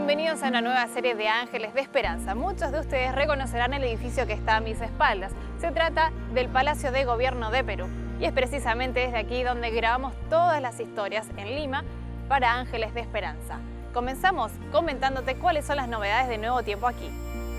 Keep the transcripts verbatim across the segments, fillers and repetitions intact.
Bienvenidos a una nueva serie de Ángeles de Esperanza. Muchos de ustedes reconocerán el edificio que está a mis espaldas. Se trata del Palacio de Gobierno de Perú. Y es precisamente desde aquí donde grabamos todas las historias en Lima para Ángeles de Esperanza. Comenzamos comentándote cuáles son las novedades de Nuevo Tiempo aquí.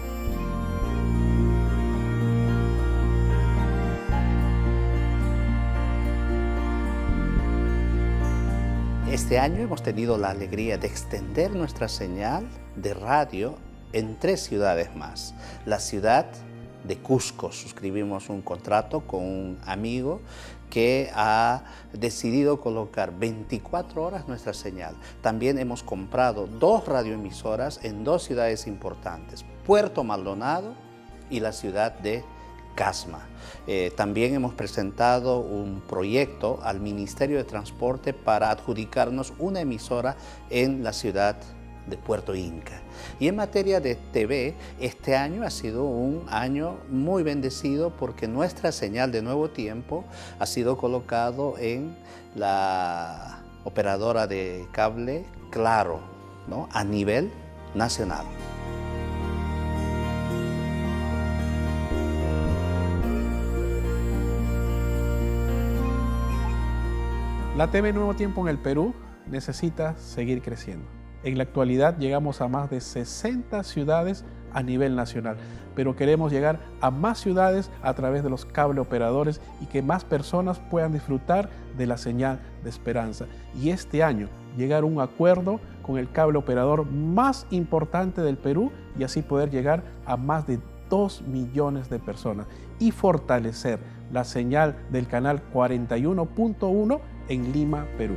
Este año hemos tenido la alegría de extender nuestra señal de radio en tres ciudades más. La ciudad de Cusco, suscribimos un contrato con un amigo que ha decidido colocar veinticuatro horas nuestra señal. También hemos comprado dos radioemisoras en dos ciudades importantes, Puerto Maldonado y la ciudad de Casma. Eh, también hemos presentado un proyecto al Ministerio de Transporte para adjudicarnos una emisora en la ciudad de Puerto Inca. Y en materia de T V, este año ha sido un año muy bendecido porque nuestra señal de Nuevo Tiempo ha sido colocado en la operadora de cable Claro, ¿no?, a nivel nacional. La T V Nuevo Tiempo en el Perú necesita seguir creciendo. En la actualidad llegamos a más de sesenta ciudades a nivel nacional, pero queremos llegar a más ciudades a través de los cable operadores y que más personas puedan disfrutar de la señal de Esperanza. Y este año llegar a un acuerdo con el cable operador más importante del Perú y así poder llegar a más de dos millones de personas y fortalecer la señal del canal cuarenta y uno punto uno en Lima, Perú.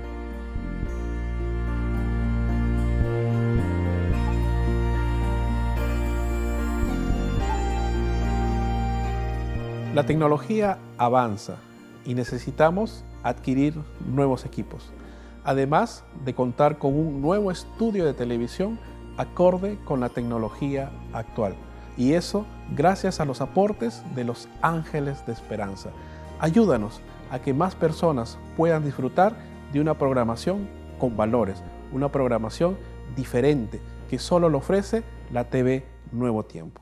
La tecnología avanza y necesitamos adquirir nuevos equipos, además de contar con un nuevo estudio de televisión acorde con la tecnología actual. Y eso gracias a los aportes de los Ángeles de Esperanza. Ayúdanos a que más personas puedan disfrutar de una programación con valores, una programación diferente que solo lo ofrece la T V Nuevo Tiempo.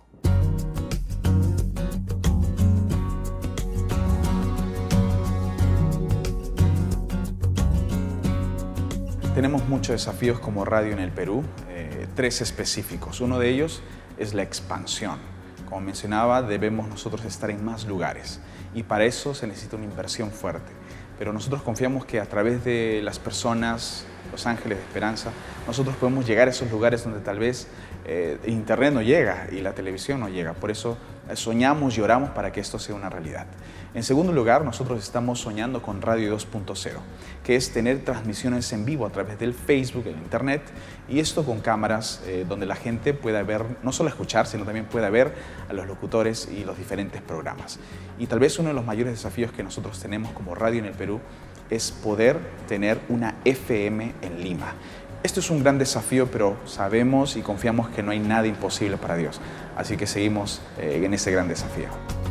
Tenemos muchos desafíos como radio en el Perú, eh, tres específicos. Uno de ellos es la expansión. Como mencionaba, debemos nosotros estar en más lugares y para eso se necesita una inversión fuerte. Pero nosotros confiamos que a través de las personas, los Ángeles de Esperanza, nosotros podemos llegar a esos lugares donde tal vez eh, Internet no llega y la televisión no llega. Por eso eh, soñamos y oramos para que esto sea una realidad. En segundo lugar, nosotros estamos soñando con Radio dos punto cero, que es tener transmisiones en vivo a través del Facebook, el Internet, y esto con cámaras eh, donde la gente pueda ver, no solo escuchar, sino también pueda ver a los locutores y los diferentes programas. Y tal vez uno de los mayores desafíos que nosotros tenemos como radio en el Perú es poder tener una F M en Lima. Esto es un gran desafío, pero sabemos y confiamos que no hay nada imposible para Dios. Así que seguimos eh, en ese gran desafío.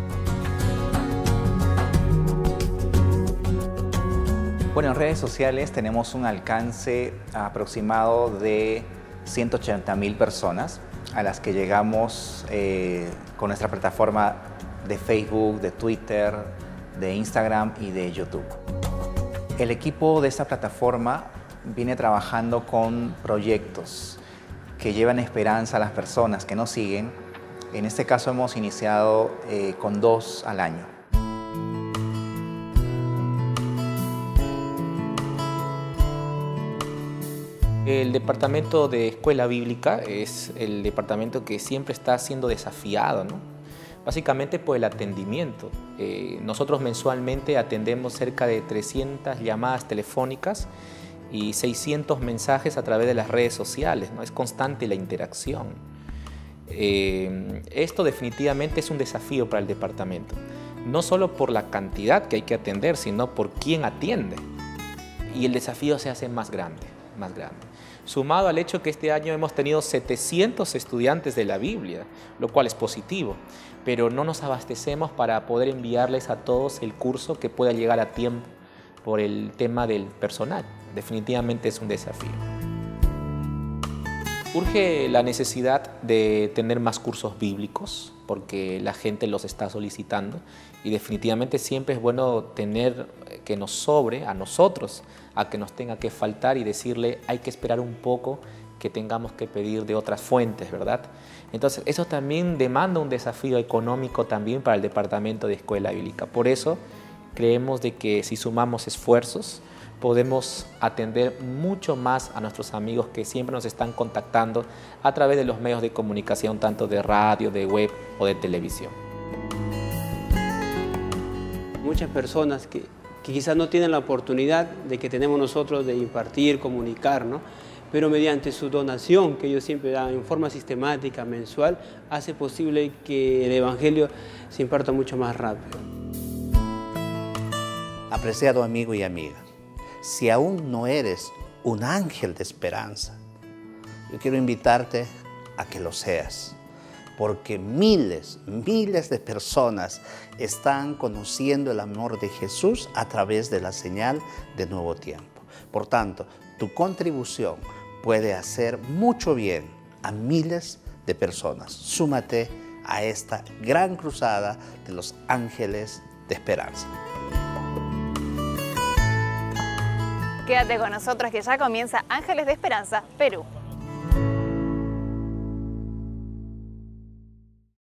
Bueno, en redes sociales tenemos un alcance aproximado de ciento ochenta mil personas a las que llegamos eh, con nuestra plataforma de Facebook, de Twitter, de Instagram y de YouTube. El equipo de esta plataforma viene trabajando con proyectos que llevan esperanza a las personas que nos siguen. En este caso hemos iniciado eh, con dos al año. El departamento de escuela bíblica es el departamento que siempre está siendo desafiado, ¿no? Básicamente por el atendimiento. Eh, nosotros mensualmente atendemos cerca de trescientas llamadas telefónicas y seiscientos mensajes a través de las redes sociales, ¿no? Es constante la interacción. Eh, esto definitivamente es un desafío para el departamento, no solo por la cantidad que hay que atender, sino por quién atiende. Y el desafío se hace más grande, más grande. Sumado al hecho que este año hemos tenido setecientos estudiantes de la Biblia, lo cual es positivo, pero no nos abastecemos para poder enviarles a todos el curso que pueda llegar a tiempo por el tema del personal. Definitivamente es un desafío. Urge la necesidad de tener más cursos bíblicos porque la gente los está solicitando y definitivamente siempre es bueno tener que nos sobre a nosotros, a que nos tenga que faltar y decirle hay que esperar un poco, que tengamos que pedir de otras fuentes, ¿verdad? Entonces eso también demanda un desafío económico también para el Departamento de Escuela Bíblica. Por eso creemos de que si sumamos esfuerzos podemos atender mucho más a nuestros amigos que siempre nos están contactando a través de los medios de comunicación, tanto de radio, de web o de televisión. Muchas personas que, que quizás no tienen la oportunidad de que tenemos nosotros de impartir, comunicar, ¿no? Pero mediante su donación, que ellos siempre dan en forma sistemática, mensual, hace posible que el Evangelio se imparta mucho más rápido. Apreciado amigo y amiga, si aún no eres un ángel de esperanza, yo quiero invitarte a que lo seas, porque miles, miles de personas están conociendo el amor de Jesús a través de la señal de Nuevo Tiempo. Por tanto, tu contribución puede hacer mucho bien a miles de personas. Súmate a esta gran cruzada de los ángeles de esperanza. Quédate con nosotros que ya comienza Ángeles de Esperanza, Perú.